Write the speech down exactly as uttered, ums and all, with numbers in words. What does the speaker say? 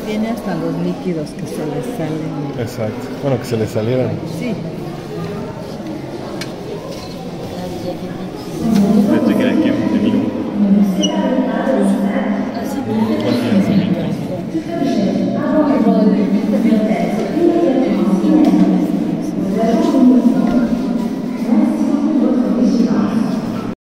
Tiene hasta los líquidos que se le salen. Exacto. Bueno, que se le salieran. Sí.